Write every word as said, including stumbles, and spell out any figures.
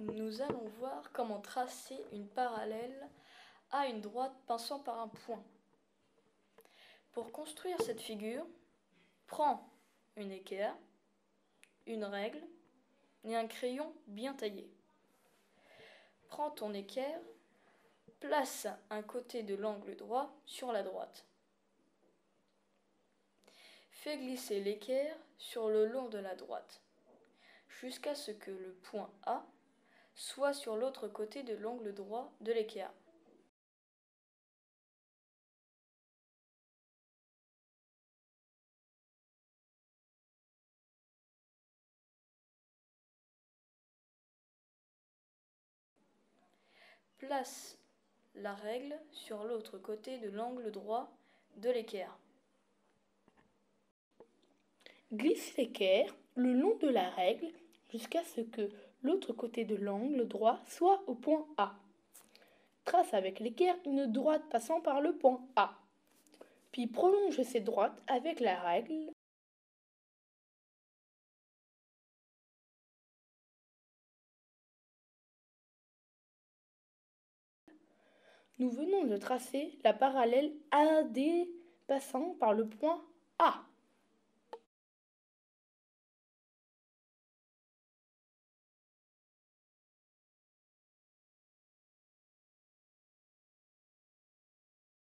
nous allons voir comment tracer une parallèle à une droite passant par un point. Pour construire cette figure, prends une équerre, une règle et un crayon bien taillé. Prends ton équerre, place un côté de l'angle droit sur la droite. Fais glisser l'équerre sur le long de la droite, jusqu'à ce que le point A soit sur l'autre côté de l'angle droit de l'équerre. Place la règle sur l'autre côté de l'angle droit de l'équerre. Glisse l'équerre le long de la règle jusqu'à ce que l'autre côté de l'angle droit soit au point A. Trace avec l'équerre une droite passant par le point A. Puis prolonge cette droite avec la règle. Nous venons de tracer la parallèle A D passant par le point A.